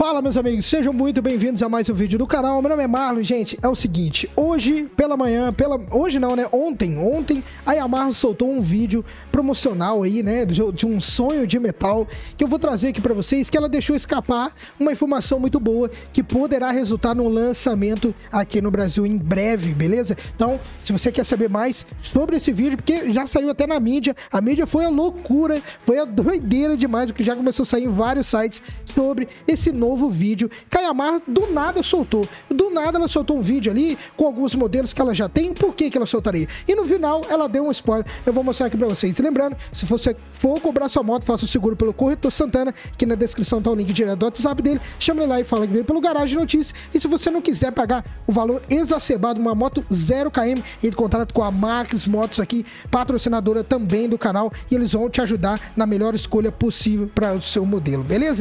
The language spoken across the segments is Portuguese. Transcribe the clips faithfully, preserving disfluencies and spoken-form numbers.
Fala, meus amigos, sejam muito bem-vindos a mais um vídeo do canal. Meu nome é Marlon. Gente, é o seguinte, hoje pela manhã, pela... hoje não, né, ontem, ontem a Yamaha soltou um vídeo promocional aí, né, de, de um sonho de metal, que eu vou trazer aqui pra vocês, que ela deixou escapar uma informação muito boa, que poderá resultar num lançamento aqui no Brasil em breve, beleza? Então, se você quer saber mais sobre esse vídeo, porque já saiu até na mídia, a mídia foi a loucura, foi a doideira demais, porque já começou a sair em vários sites sobre esse novo novo vídeo que a Yamaha do nada soltou. Do nada ela soltou um vídeo ali com alguns modelos que ela já tem. Por que que ela soltaria? E no final ela deu um spoiler. Eu vou mostrar aqui pra vocês. Lembrando, se você for cobrar sua moto, faça o seguro pelo Corretor Santana, que na descrição tá o link direto do WhatsApp dele. Chama ele lá e fala que veio pelo Garagem Notícias. E se você não quiser pagar o valor exacerbado, uma moto zero quilômetros, ele contrata com a Max Motos aqui, patrocinadora também do canal, e eles vão te ajudar na melhor escolha possível para o seu modelo, beleza?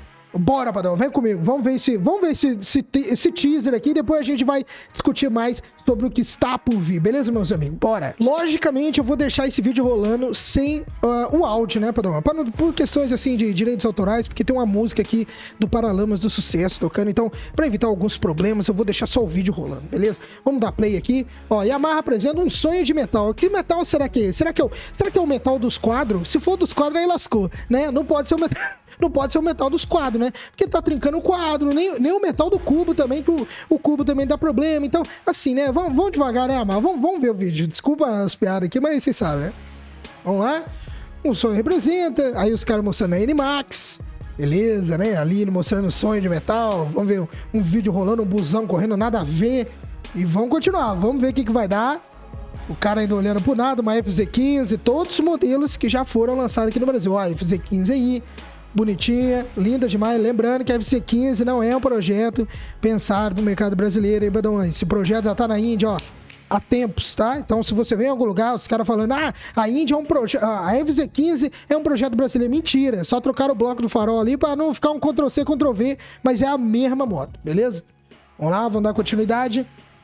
Bora, Padrão, vem comigo, vamos ver esse, vamos ver esse, esse, esse teaser aqui, depois a gente vai discutir mais sobre o que está por vir, beleza, meus amigos? Bora! Logicamente, eu vou deixar esse vídeo rolando sem uh, o áudio, né, Padrão? Pra, por questões, assim, de direitos autorais, porque tem uma música aqui do Paralamas do Sucesso tocando, então, pra evitar alguns problemas, eu vou deixar só o vídeo rolando, beleza? Vamos dar play aqui. Ó, Yamaha apresenta um sonho de metal. Que metal será que é? Será que é o, será que é o metal dos quadros? Se for dos quadros, aí lascou, né? Não pode ser o metal... Não pode ser o metal dos quadros, né? Porque tá trincando o quadro, nem, nem o metal do cubo também, que o, o cubo também dá problema. Então, assim, né? Vamos, vamos devagar, né, Amar? Vamos, vamos ver o vídeo. Desculpa as piadas aqui, mas vocês sabem, né? Vamos lá. Um sonho representa. Aí os caras mostrando a N-Max. Beleza, né? Ali mostrando o sonho de metal. Vamos ver um, um vídeo rolando, um busão correndo, nada a ver. E vamos continuar. Vamos ver o que, que vai dar. O cara ainda olhando pro nada, uma F Z quinze. Todos os modelos que já foram lançados aqui no Brasil. Ó, a F Z quinze aí. Bonitinha, linda demais. Lembrando que a F Z quinze não é um projeto pensado no mercado brasileiro, hein, Badão? Esse projeto já tá na Índia, ó, há tempos, tá? Então, se você vem em algum lugar, os caras falando, ah, a Índia é um projeto, a F Z quinze é um projeto brasileiro. Mentira, só trocar o bloco do farol ali pra não ficar um control C, control V, mas é a mesma moto, beleza? Vamos lá, vamos dar continuidade.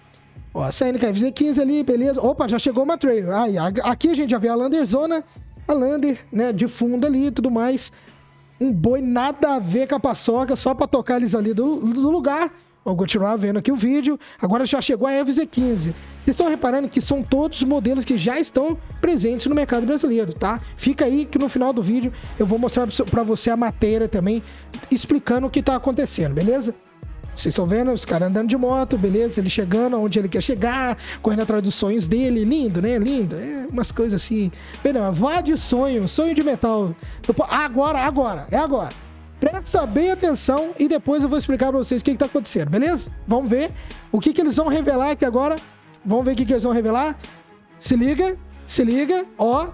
Ó, saindo com a F Z quinze ali, beleza? Opa, já chegou uma trail. Aí, aqui a gente já vê a Lander Zona, a Lander, né, de fundo ali e tudo mais. Um boi nada a ver com a paçoca, só pra tocar eles ali do, do lugar. Vamos continuar vendo aqui o vídeo. Agora já chegou a F Z quinze. Vocês estão reparando que são todos os modelos que já estão presentes no mercado brasileiro, tá? Fica aí que no final do vídeo eu vou mostrar pra você a matéria também, explicando o que tá acontecendo, beleza? Vocês estão vendo os caras andando de moto, beleza? Ele chegando onde ele quer chegar, correndo atrás dos sonhos dele. Lindo, né? Lindo. É umas coisas assim. Perdão, vá de sonho, sonho de metal. Agora, agora, é agora. Presta bem atenção e depois eu vou explicar pra vocês o que que tá acontecendo, beleza? Vamos ver o que que eles vão revelar aqui agora. Vamos ver o que que eles vão revelar. Se liga, se liga, ó.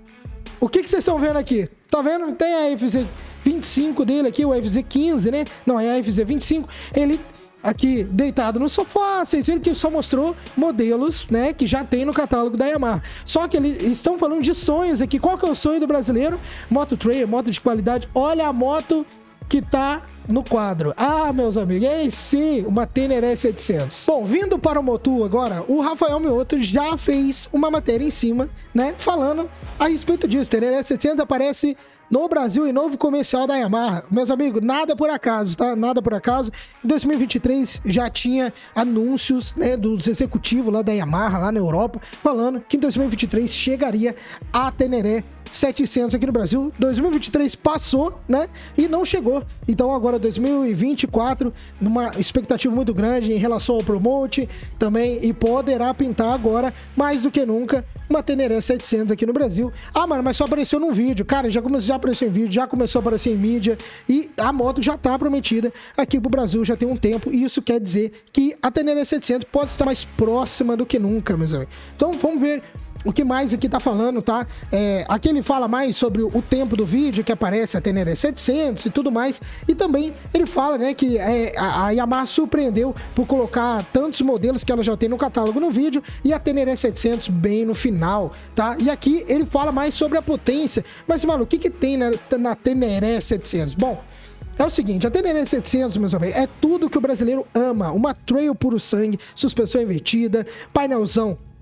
O que que vocês estão vendo aqui? Tá vendo? Tem a F Z vinte e cinco dele aqui, o F Z quinze, né? Não, é a F Z vinte e cinco. Ele aqui deitado no sofá. Vocês viram que só mostrou modelos, né? Que já tem no catálogo da Yamaha. Só que eles estão falando de sonhos aqui. Qual que é o sonho do brasileiro? Moto trail, moto de qualidade. Olha a moto que tá no quadro. Ah, meus amigos, é sim, uma Teneré setecentos. Bom, vindo para o Motu agora, o Rafael Mioto já fez uma matéria em cima, né? Falando a respeito disso. Teneré setecentos aparece no Brasil em novo comercial da Yamaha. Meus amigos, nada por acaso, tá? Nada por acaso. Em dois mil e vinte e três já tinha anúncios, né, dos executivos lá da Yamaha, lá na Europa, falando que em dois mil e vinte e três chegaria a Teneré setecentos aqui no Brasil. dois mil e vinte e três passou, né? E não chegou. Então agora dois mil e vinte e quatro, numa expectativa muito grande em relação ao Promote também, e poderá pintar agora, mais do que nunca, uma Teneré setecentos aqui no Brasil. Ah, mano, mas só apareceu num vídeo. Cara, já, começou, já apareceu em vídeo, já começou a aparecer em mídia, e a moto já tá prometida aqui pro Brasil já tem um tempo, e isso quer dizer que a Teneré setecentos pode estar mais próxima do que nunca, meus amigos. Então vamos ver o que mais aqui tá falando, tá? É, aqui ele fala mais sobre o tempo do vídeo, que aparece a Teneré setecentos e tudo mais. E também ele fala, né, que é, a, a Yamaha surpreendeu por colocar tantos modelos que ela já tem no catálogo no vídeo, e a Teneré setecentos bem no final, tá? E aqui ele fala mais sobre a potência. Mas, mano, o que que tem na, na Teneré setecentos? Bom, é o seguinte, a Teneré setecentos, meus amigos, é tudo que o brasileiro ama. Uma trail puro sangue, suspensão invertida, painelzão top,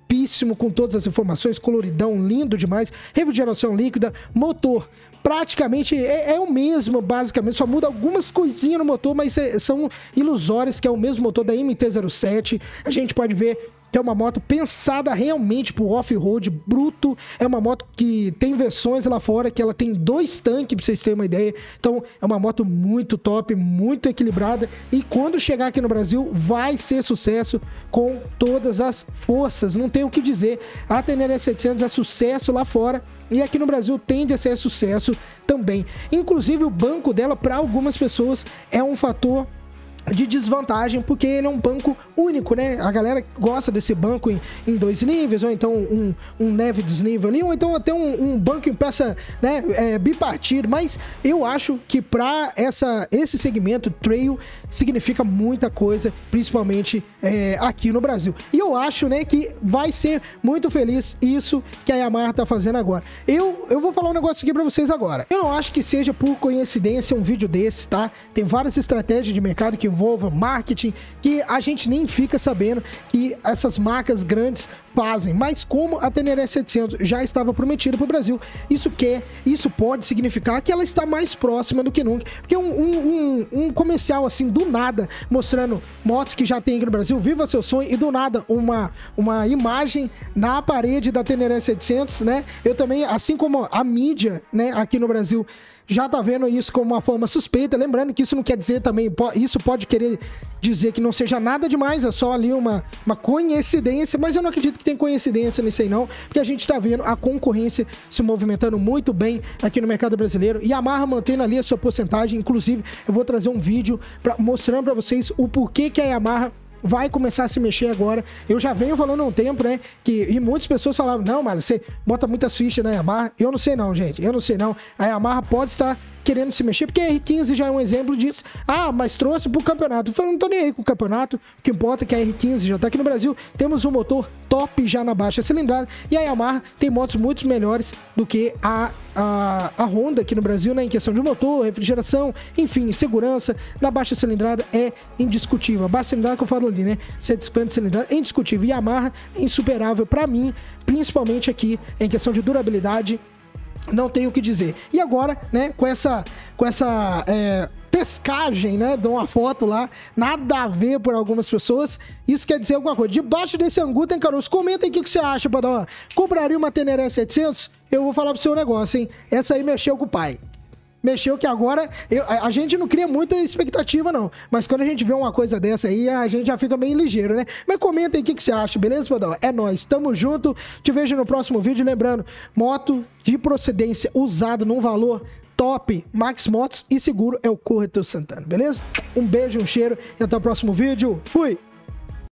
topíssimo, com todas as informações, coloridão, lindo demais, refrigeração líquida, motor praticamente é, é o mesmo, basicamente, só muda algumas coisinhas no motor, mas é, são ilusórias, que é o mesmo motor da M T zero sete. A gente pode ver que é uma moto pensada realmente pro off-road bruto. É uma moto que tem versões lá fora que ela tem dois tanques, pra vocês terem uma ideia. Então é uma moto muito top, muito equilibrada, e quando chegar aqui no Brasil vai ser sucesso com todas as forças, não tem o que dizer. A Tenere setecentos é sucesso lá fora e aqui no Brasil tende a ser sucesso também. Inclusive o banco dela, para algumas pessoas, é um fator de desvantagem, porque ele é um banco único, né? A galera gosta desse banco em, em dois níveis, ou então um, um leve desnível ali, ou então até um, um banco em peça, né, é, bipartido. Mas eu acho que para essa esse segmento, trail significa muita coisa, principalmente é, aqui no Brasil. E eu acho, né, que vai ser muito feliz isso que a Yamaha tá fazendo agora. Eu, eu vou falar um negócio aqui para vocês agora. Eu não acho que seja por coincidência um vídeo desse, tá? Tem várias estratégias de mercado que envolvam marketing, que a gente nem fica sabendo que essas marcas grandes fazem, mas como a Tenere setecentos já estava prometida para o Brasil, isso quer, isso pode significar que ela está mais próxima do que nunca, porque um, um, um, um comercial assim, do nada, mostrando motos que já tem aqui no Brasil, viva seu sonho, e do nada uma, uma imagem na parede da Tenere setecentos, né? Eu também, assim como a mídia, né, aqui no Brasil, já tá vendo isso como uma forma suspeita, lembrando que isso não quer dizer também, isso pode querer dizer que não seja nada demais, é só ali uma, uma coincidência, mas eu não acredito que tem coincidência nisso aí não, porque a gente tá vendo a concorrência se movimentando muito bem aqui no mercado brasileiro, e a Yamaha mantendo ali a sua porcentagem. Inclusive eu vou trazer um vídeo pra, mostrando para vocês o porquê que a Yamaha vai começar a se mexer agora. Eu já venho falando há um tempo, né, que, e muitas pessoas falavam, não, mas você bota muitas fichas na Yamaha. Eu não sei não, gente, eu não sei não. A Yamaha pode estar querendo se mexer, porque a R quinze já é um exemplo disso. Ah, mas trouxe pro campeonato. Eu não tô nem aí com o campeonato, o que importa é que a R quinze já tá aqui no Brasil, temos um motor top já na baixa cilindrada, e a Yamaha tem motos muito melhores do que a, a, a Honda aqui no Brasil, né, em questão de motor, refrigeração, enfim, segurança. Na baixa cilindrada é indiscutível. A baixa cilindrada que eu falo ali, né, você expande cilindrada, é indiscutível. E a Yamaha é insuperável pra mim, principalmente aqui em questão de durabilidade. Não tenho o que dizer. E agora, né, com essa, com essa é, pescagem, né, de uma foto lá, nada a ver por algumas pessoas, isso quer dizer alguma coisa. Debaixo desse angu tem caroço. Comenta aí o que, que você acha, Padrão. Compraria uma Tenere setecentos? Eu vou falar pro seu negócio, hein. Essa aí mexeu com o pai. Mexeu que agora, eu, a, a gente não cria muita expectativa não, mas quando a gente vê uma coisa dessa aí, a gente já fica bem ligeiro, né? Mas comenta aí o que, que você acha, beleza, Padrão? É nóis, tamo junto, te vejo no próximo vídeo. Lembrando, moto de procedência usado num valor top, Max Motos, e seguro é o Corretor Santana, beleza? Um beijo, um cheiro e até o próximo vídeo. Fui!